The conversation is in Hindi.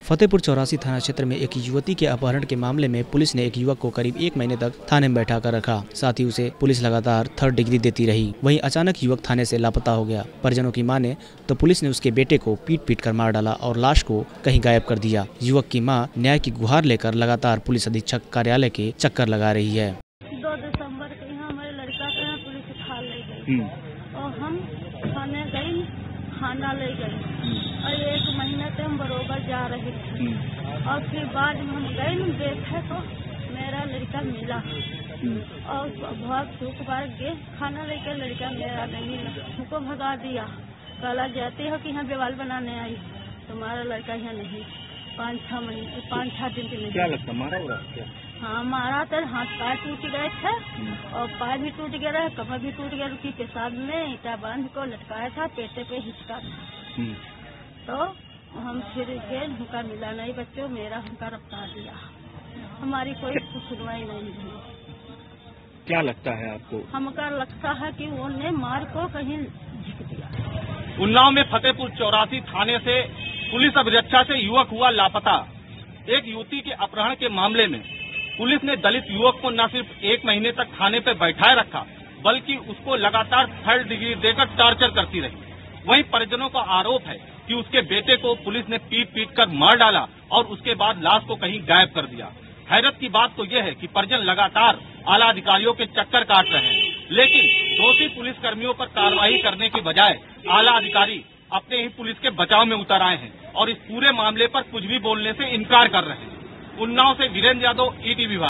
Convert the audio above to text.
फतेहपुर चौरासी थाना क्षेत्र में एक युवती के अपहरण के मामले में पुलिस ने एक युवक को करीब 1 महीने तक थाने में बैठा कर रखा। साथ ही उसे पुलिस लगातार 3rd डिग्री देती रही। वहीं अचानक युवक थाने से लापता हो गया। परिजनों की माने तो पुलिस ने उसके बेटे को पीट कर मार डाला और लाश को कहीं गायब कर दिया। युवक की मां न्याय की गुहार लेकर लगातार पुलिस अधीक्षक कार्यालय के चक्कर लगा रही है। 2 दिसंबर को यहाँ हमारे लड़का को यहाँ पुलिस उठा ले गई और हम थाने गई, खाना ले गई और 1 महीने से हम बरोबर जा रहे थे और फिर बाद में हम गए देखे तो मेरा लड़का मिला और बहुत दुख बार गए खाना लेकर लड़का मेरा नहीं मिला। हमको भगा दिया, कला जाते हो कि यहाँ बेवाल बनाने आई, तुम्हारा लड़का यहाँ नहीं। 5-6 दिन के लिए क्या लगता मारा हुआ क्या? हाँ मारा तो हाथ पैर टूट गए थे और पैर भी टूट गया रहा, कमर भी टूट गया। रुकी पेशाब में ईटा बांध को लटकाया था, पेटे पे हिचका था। तो हम फिर गए, हमका मिला नहीं बच्चों, मेरा हमका रफ्तार दिया, हमारी कोई सुनवाई नहीं हुई। क्या लगता है आपको? हमका लगता है कि उन्होंने मार को कहीं झिक दिया। उन्नाव में फतेहपुर चौरासी थाने से पुलिस अभिरक्षा से युवक हुआ लापता। एक युवती के अपहरण के मामले में पुलिस ने दलित युवक को न सिर्फ 1 महीने तक थाने पर बैठाए रखा, बल्कि उसको लगातार 3rd डिग्री देकर टॉर्चर करती रही। वहीं परिजनों का आरोप है कि उसके बेटे को पुलिस ने पीट कर मार डाला और उसके बाद लाश को कहीं गायब कर दिया। हैरत की बात तो यह है कि परिजन लगातार आला अधिकारियों के चक्कर काट रहे हैं, लेकिन दोषी पुलिस कर्मियों पर कार्रवाई करने की बजाय आला अधिकारी अपने ही पुलिस के बचाव में उतर आए हैं और इस पूरे मामले पर कुछ भी बोलने से इनकार कर रहे हैं। उन्नाव से वीरेंद्र यादव, ETV।